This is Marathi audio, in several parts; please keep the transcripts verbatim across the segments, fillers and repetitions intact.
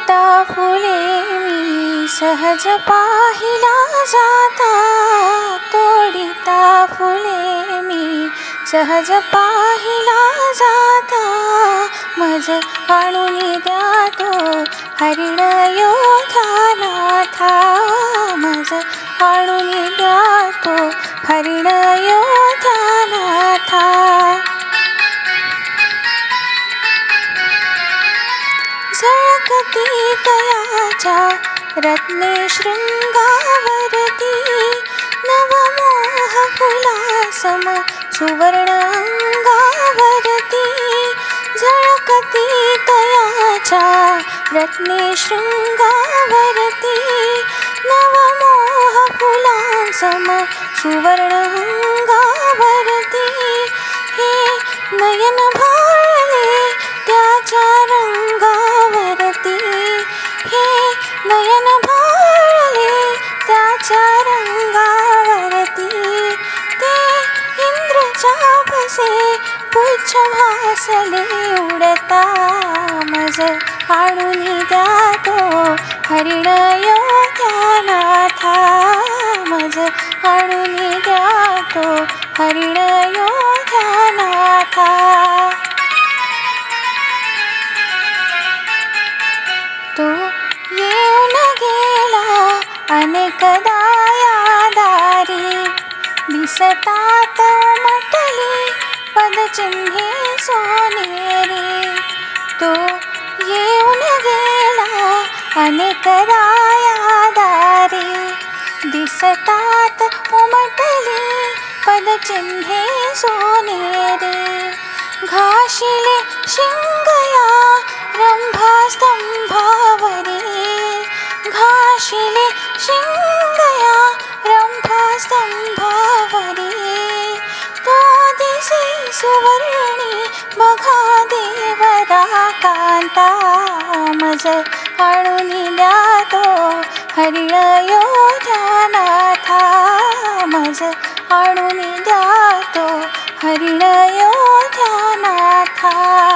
तोडिता फुले मी सहज पाहिला जाता, तोडिता फुले मी सहज पाहिला जाता, मज आणून द्या तो हरिण योध्या नाथा, मज आणून द्या तो हरिण योध्या नाथा. झळकती तयाच्या रत्ने शृंगावरती, नवमोह फुलासम सुवर्ण अंगावरती, झळकती तयाच्या रत्ने शृंगावरती, नवमोह फुलासम सुवर्ण अंगावरती, हे नयन भाळले त्याच्या रंगावरती, हे नयन भाळले त्याच्या रंगावरती, ते इंद्रचापसे पुच्छ भासले उडता, मज आणून द्या तो हरिण योध्या नाथा, मज आणून द्या तो हरिण योध्या नाथा. तो येऊन गेला अनेकदा या दारी, दिसतात उमटली पदचिन्हे सोनेरी, तो येऊन गेला अनेकदा या दारी, दिसतात उमटली पदचिन्हे सोनेरी, घाशिले शिंगया रंभास्तंभावरी, घाशिले शिंगया रंभास्तंभावरी, तो दिसे सुवर्णी बघा देवरा कांता, मज आणून द्या तो हरिण योध्या नाथा, मज आणून द्या तो हरिण योध्या नाथा.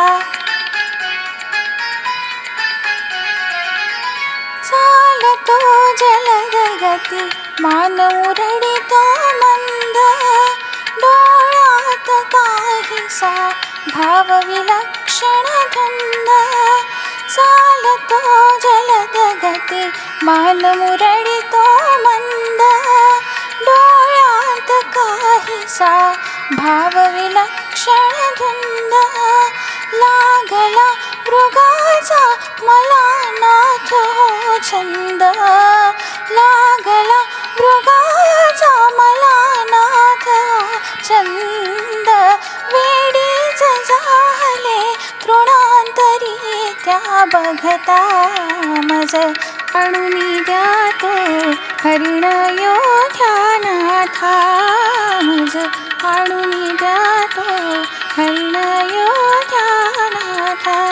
चालतो जलद गती मान उरडितो मंद, डोळ्यात काहीसा भाव विलक्षण धुंद, चालतो जलद गती मान मुरडितो मंद, डोळ्यात काहीसा भाव विलक्षण धुंद, लागला मृगाचा मला नाथ हो छंद, लागला मृगाचा मला नाथ हो छंद, वेडीच झाले तृणांतरी त्या बघता, मज आणून द्या तो हरिण योध्या नाथा, मज आणून द्या तो हरिण योध्या नाथा.